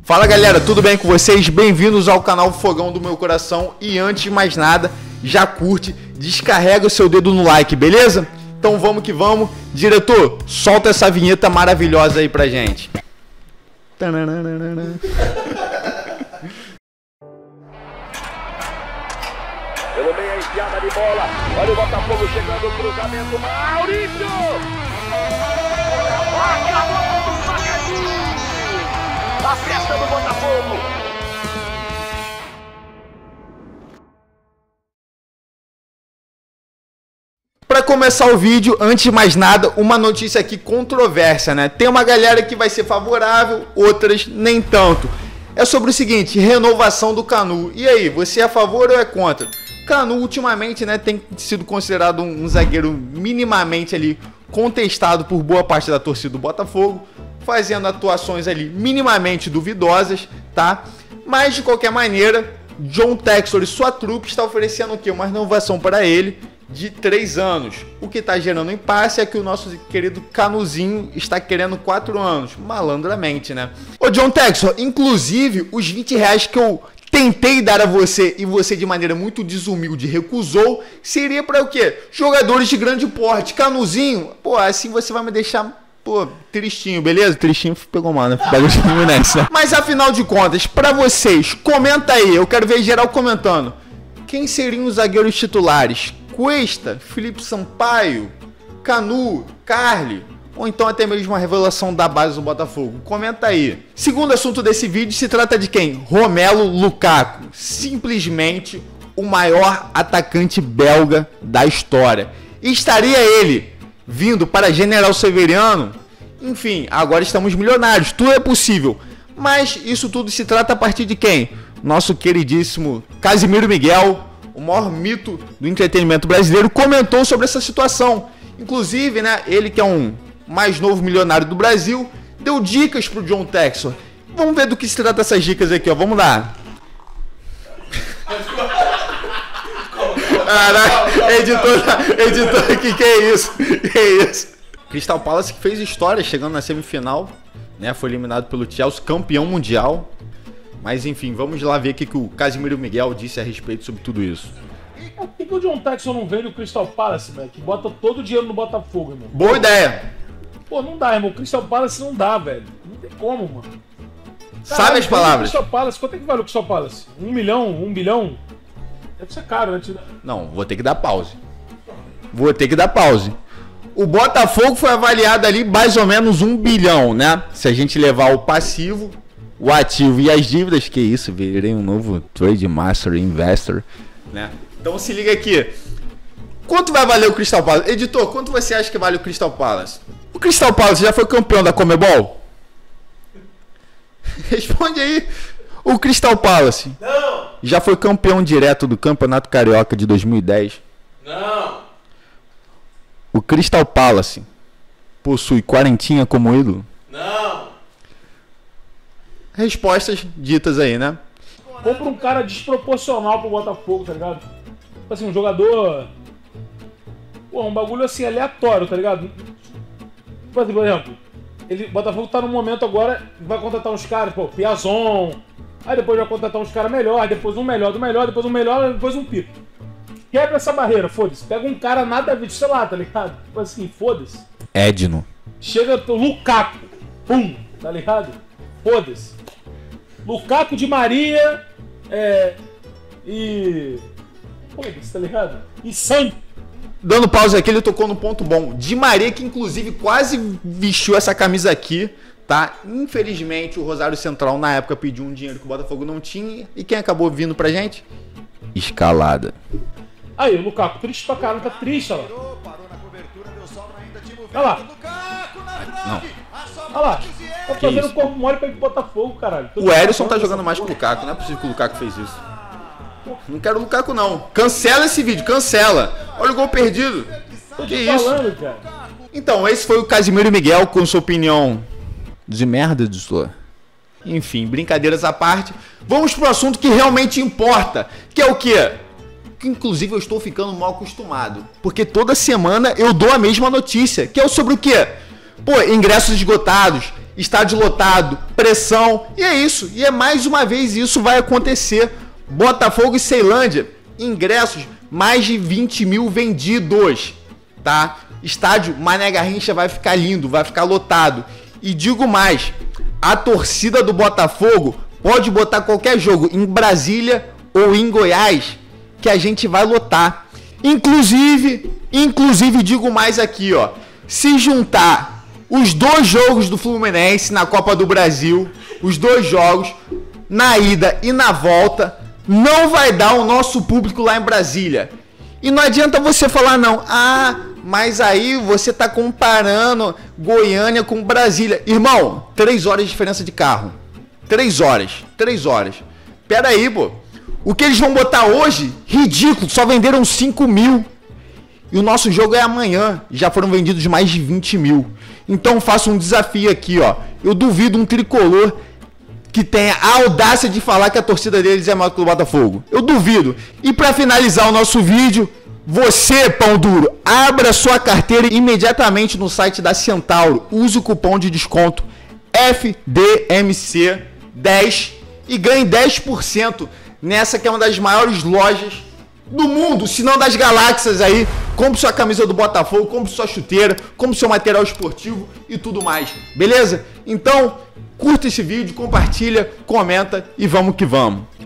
Fala galera, tudo bem com vocês? Bem-vindos ao canal Fogão do Meu Coração. E antes de mais nada, já curte, descarrega o seu dedo no like, beleza? Então vamos que vamos. Diretor, solta essa vinheta maravilhosa aí pra gente. Pelo meio a enfiada de bola. Olha o Botafogo chegando, o cruzamento. Maurício! Acabou o Macaquinho! A festa do Botafogo! Para começar o vídeo, antes de mais nada, uma notícia aqui controversa, né? Tem uma galera que vai ser favorável, outras nem tanto. É sobre o seguinte, renovação do Canu. E aí, você é a favor ou é contra? Canu, ultimamente, né, tem sido considerado um zagueiro minimamente ali contestado por boa parte da torcida do Botafogo, fazendo atuações ali minimamente duvidosas, tá? Mas, de qualquer maneira, John Textor e sua trupe está oferecendo o quê? Uma renovação para ele de 3 anos. O que está gerando impasse é que o nosso querido Canuzinho está querendo 4 anos, malandramente, né? Ô John Textor, inclusive, os 20 reais que eu tentei dar a você e você de maneira muito desumilde recusou, seria para o quê? Jogadores de grande porte. Canuzinho, pô, assim você vai me deixar, pô, tristinho, beleza? Tristinho pegou mal, né? Nessa. Mas afinal de contas, para vocês, comenta aí, eu quero ver geral comentando. Quem seriam os zagueiros titulares? Cuesta, Felipe Sampaio, Canu, Carli, ou então até mesmo uma revelação da base do Botafogo? Comenta aí. Segundo assunto desse vídeo, se trata de quem? Romelu Lukaku, simplesmente o maior atacante belga da história. E estaria ele vindo para General Severiano? Enfim, agora estamos milionários, tudo é possível. Mas isso tudo se trata a partir de quem? Nosso queridíssimo Casimiro Miguel, o maior mito do entretenimento brasileiro, comentou sobre essa situação. Inclusive, né, ele que é um mais novo milionário do Brasil, deu dicas pro John Textor. Vamos ver do que se trata essas dicas aqui, ó. Vamos lá. Caraca, editor, que é isso? Que é isso? Crystal Palace que fez história chegando na semifinal, né? Foi eliminado pelo Chelsea, campeão mundial. Mas enfim, vamos lá ver o que o Casimiro Miguel disse a respeito sobre tudo isso. Por que o John Textor não vende o Crystal Palace, velho? Que bota todo o dinheiro no Botafogo, irmão. Boa ideia. Pô, não dá, irmão. O Crystal Palace não dá, velho. Não tem como, mano. Caralho, sabe as palavras? Crystal Palace, quanto é que vale o Crystal Palace? 1 milhão? 1 bilhão? Deve ser caro, né? Não, vou ter que dar pause. O Botafogo foi avaliado ali mais ou menos 1 bilhão, né? Se a gente levar o passivo, o ativo e as dívidas, que isso, virei um novo Trade Master Investor, né? Então se liga aqui. Quanto vai valer o Crystal Palace? Editor, quanto você acha que vale o Crystal Palace? O Crystal Palace já foi campeão da Comebol? Responde aí. O Crystal Palace não. Já foi campeão direto do Campeonato Carioca de 2010? Não. O Crystal Palace possui Quarentinha como ídolo? Não. Respostas ditas aí, né? Compra um cara desproporcional pro Botafogo, tá ligado? Tipo assim, um jogador... Pô, um bagulho assim, aleatório, tá ligado? Por exemplo, o Botafogo tá num momento agora, vai contratar uns caras, pô, Piazon, aí depois vai contratar uns caras melhores, depois um melhor do melhor, depois um melhor, depois um pico. Quebra essa barreira, foda-se. Pega um cara nada a ver, sei lá, tá ligado? Tipo assim, foda-se. Edno. Chega o Lukaku, pum, tá ligado? Foda-se. Lukaku de Maria, e... foda-se, tá ligado? E sangue. Dando pausa aqui, ele tocou no ponto bom. Di Maria, que inclusive quase vestiu essa camisa aqui, tá? Infelizmente, o Rosário Central na época pediu um dinheiro que o Botafogo não tinha. E quem acabou vindo pra gente? Escalada. Aí, o Lukaku, triste pra caramba, tá triste, olha lá. Olha lá. Não. Olha lá. Tá fazendo corpo mole pra ir pro Botafogo, caralho. O Erisson tá jogando mais que o Lukaku. Não é possível que o Lukaku fez isso. Não quero o Lukaku, não. Cancela esse vídeo, cancela. Olha o gol perdido. Tô Que te isso? falando, cara. Então, esse foi o Casimiro Miguel com sua opinião de merda, editor. Enfim, brincadeiras à parte. Vamos pro assunto que realmente importa. Que é o quê? Que inclusive eu estou ficando mal acostumado. Porque toda semana eu dou a mesma notícia. Que é sobre o quê? Pô, ingressos esgotados, estádio lotado, pressão, e é isso. E é mais uma vez isso vai acontecer. Botafogo e Ceilândia, ingressos, mais de 20 mil vendidos, tá? Estádio Mané Garrincha vai ficar lindo, vai ficar lotado. E digo mais, a torcida do Botafogo pode botar qualquer jogo em Brasília ou em Goiás, que a gente vai lotar. Inclusive digo mais aqui, ó, se juntar os 2 jogos do Fluminense na Copa do Brasil, os 2 jogos, na ida e na volta, não vai dar o nosso público lá em Brasília. E não adianta você falar não, mas aí você tá comparando Goiânia com Brasília. Irmão, 3 horas de diferença de carro. 3 horas. Pera aí, pô. O que eles vão botar hoje, ridículo, só venderam 5 mil. E o nosso jogo é amanhã, já foram vendidos mais de 20 mil. Então faço um desafio aqui, ó. Eu duvido um tricolor que tenha a audácia de falar que a torcida deles é maior que o Botafogo. Eu duvido. E para finalizar o nosso vídeo, você, pão duro, abra sua carteira imediatamente no site da Centauro. Use o cupom de desconto FDMC10 e ganhe 10% nessa que é uma das maiores lojas do mundo, se não das galáxias aí. Compre sua camisa do Botafogo, compre sua chuteira, compre seu material esportivo e tudo mais, beleza? Então, curta esse vídeo, compartilha, comenta e vamos que vamos.